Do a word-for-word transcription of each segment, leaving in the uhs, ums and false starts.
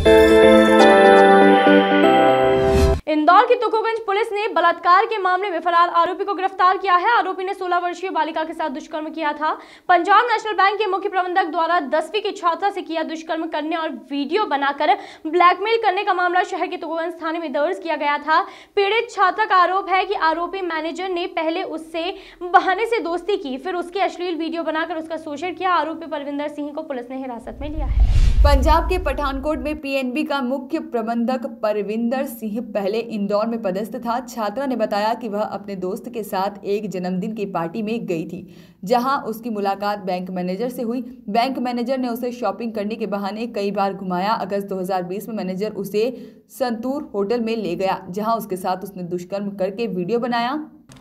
इंदौर की तुकोगंज पुलिस ने बलात्कार के मामले में फरार आरोपी को गिरफ्तार किया है। आरोपी ने सोलह वर्षीय बालिका के साथ दुष्कर्म किया था। पंजाब नेशनल बैंक के मुख्य प्रबंधक द्वारा दसवीं की छात्रा से किया दुष्कर्म करने और वीडियो बनाकर ब्लैकमेल करने का मामला शहर के तुकोगंज थाने में दर्ज किया गया था। पीड़ित छात्रा का आरोप है कि आरोपी मैनेजर ने पहले उससे बहाने से दोस्ती की, फिर उसकी अश्लील वीडियो बनाकर उसका शोषण किया। आरोपी परविंदर सिंह को पुलिस ने हिरासत में लिया है। पंजाब के पठानकोट में पीएनबी का मुख्य प्रबंधक परविंदर सिंह पहले इंदौर में पदस्थ था। छात्रा ने बताया कि वह अपने दोस्त के साथ एक जन्मदिन की पार्टी में गई थी, जहां उसकी मुलाकात बैंक मैनेजर से हुई। बैंक मैनेजर ने उसे शॉपिंग करने के बहाने कई बार घुमाया। अगस्त दो हज़ार बीस में मैनेजर उसे संतूर होटल में ले गया, जहां उसके साथ उसने दुष्कर्म करके वीडियो बनाया।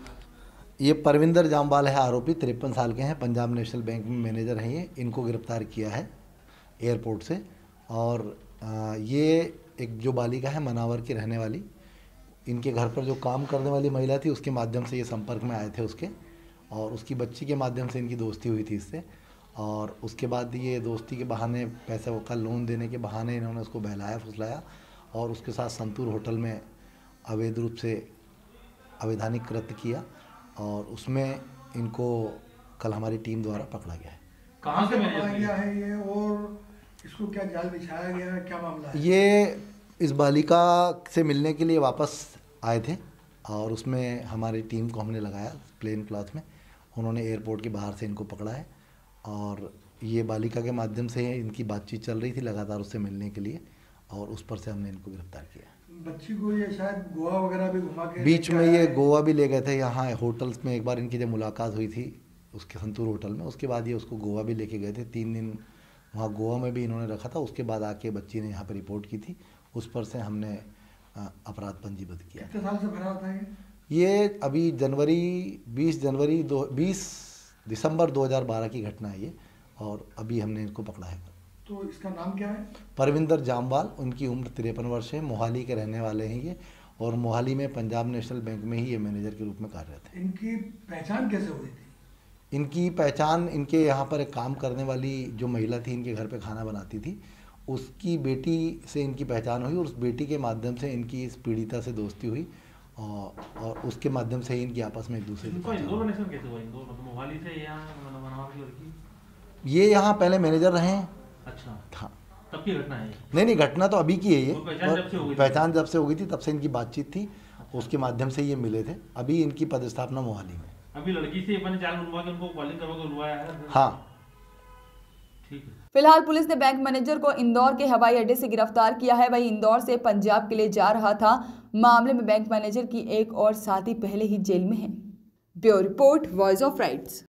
ये परविंदर जामवाल है आरोपी, तिरपन साल के हैं, पंजाब नेशनल बैंक में मैनेजर हैं। ये इनको गिरफ्तार किया है एयरपोर्ट से। और आ, ये एक जो बालिका है मनावर की रहने वाली, इनके घर पर जो काम करने वाली महिला थी उसके माध्यम से ये संपर्क में आए थे उसके, और उसकी बच्ची के माध्यम से इनकी दोस्ती हुई थी इससे। और उसके बाद ये दोस्ती के बहाने, पैसे का लोन देने के बहाने इन्होंने उसको बहलाया फुसलाया और उसके साथ संतूर होटल में अवैध रूप से अवैधानिक कृत्य किया, और उसमें इनको कल हमारी टीम द्वारा पकड़ा गया है। कहाँ से पकड़ा गया है ये, और इसको क्या जाल बिछाया गया है, क्या मामला है? ये इस बालिका से मिलने के लिए वापस आए थे और उसमें हमारी टीम को हमने लगाया प्लेन क्लॉथ में। उन्होंने एयरपोर्ट के बाहर से इनको पकड़ा है और ये बालिका के माध्यम से इनकी बातचीत चल रही थी लगातार उससे मिलने के लिए, और उस पर से हमने इनको गिरफ्तार किया। बच्ची को ये शायद गोवा वगैरह भी घुमा के बीच में ये गोवा भी ले गए थे। यहाँ होटल्स में एक बार इनकी जब मुलाकात हुई थी उसके संतूर होटल में, उसके बाद ये उसको गोवा भी लेके गए थे। तीन दिन वहाँ गोवा में भी इन्होंने रखा था। उसके बाद आके बच्ची ने यहाँ पर रिपोर्ट की थी, उस पर से हमने अपराध पंजीबद्ध किया। कितने साल से फरार था ये? ये अभी जनवरी बीस जनवरी दो बीस दिसंबर दो हज़ार बारह की घटना है ये, और अभी हमने इनको पकड़ा है। तो इसका नाम क्या है? परविंदर जामवाल, उनकी उम्र तिरपन वर्ष है, मोहाली के रहने वाले हैं ये, और मोहाली में पंजाब नेशनल बैंक में ही ये मैनेजर के रूप में कार्यरत है। इनकी पहचान कैसे हुई थी? इनकी पहचान, इनके यहाँ पर एक काम करने वाली जो महिला थी, इनके घर पे खाना बनाती थी, उसकी बेटी से इनकी पहचान हुई, और उस बेटी के माध्यम से इनकी इस पीड़िता से दोस्ती हुई, और, और उसके माध्यम से ही इनकी आपस में एक दूसरे की ये यहाँ पहले मैनेजर रहे हैं। अच्छा, हाँ, तब की घटना है? नहीं नहीं, घटना तो अभी की है ये। पहचान जब से हो गई थी तब से इनकी बातचीत थी, उसके माध्यम से ये मिले थे। अभी इनकी पदस्थापना मोहाली में। अभी लड़की से अपने जाल बुलवा के उनको कॉलिंग करवा के बुलवाया है। हाँ, ठीक है। फिलहाल पुलिस ने बैंक मैनेजर को इंदौर के हवाई अड्डे से गिरफ्तार किया है। वही इंदौर से पंजाब के लिए जा रहा था। मामले में बैंक मैनेजर की एक और साथी पहले ही जेल में है। Bureau report, voice of rights.